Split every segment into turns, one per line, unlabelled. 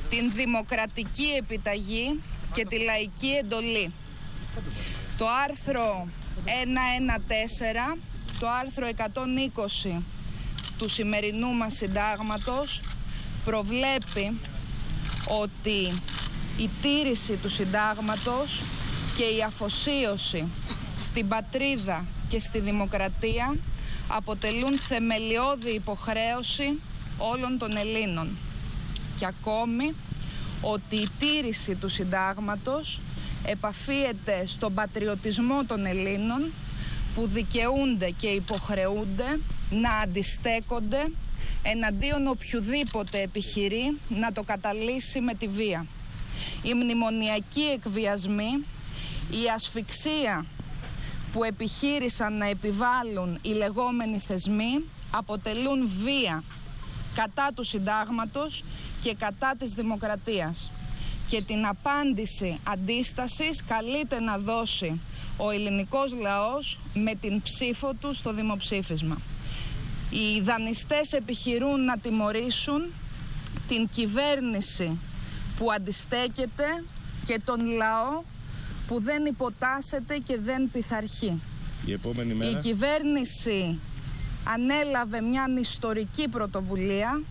την δημοκρατική επιταγή και τη λαϊκή εντολή. Το άρθρο 114, το άρθρο 120 του σημερινού μας συντάγματος προβλέπει ότι η τήρηση του συντάγματος και η αφοσίωση στην πατρίδα και στη δημοκρατία αποτελούν θεμελιώδη υποχρέωση όλων των Ελλήνων. Και ακόμη ότι η τήρηση του συντάγματος επαφίεται στον πατριωτισμό των Ελλήνων που δικαιούνται και υποχρεούνται να αντιστέκονται εναντίον οποιοδήποτε επιχειρεί να το καταλύσει με τη βία. Οι μνημονιακοί εκβιασμοί, η ασφυξία που επιχείρησαν να επιβάλλουν οι λεγόμενοι θεσμοί αποτελούν βία κατά του συντάγματος και κατά της δημοκρατίας. Και την απάντηση αντίστασης καλείται να δώσει ο ελληνικός λαός με την ψήφο του στο δημοψήφισμα. Οι δανειστές επιχειρούν να τιμωρήσουν την κυβέρνηση που αντιστέκεται και τον λαό που δεν υποτάσσεται και δεν πειθαρχεί. Η κυβέρνηση ανέλαβε μια ιστορική πρωτοβουλία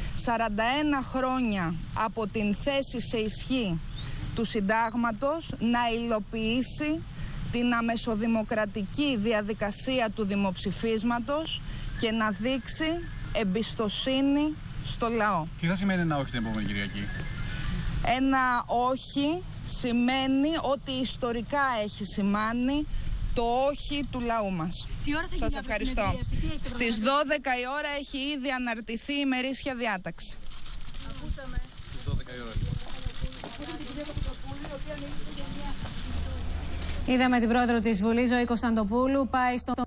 41 χρόνια από την θέση σε ισχύ του συντάγματος να υλοποιήσει την αμεσοδημοκρατική διαδικασία του δημοψηφίσματος και να δείξει εμπιστοσύνη στο λαό.
Τι θα σημαίνει ένα όχι την επόμενη Κυριακή?
Ένα όχι σημαίνει ότι ιστορικά έχει σημάνει το όχι του λαού μας. Σας ευχαριστώ. Στις 12 η ώρα έχει ήδη αναρτηθεί η ημερήσια διάταξη.
Ακούσαμε. Στις 12 η ώρα.
Είδαμε την πρόεδρο της Βουλής, Ζωή Κωνσταντοπούλου, πάει στο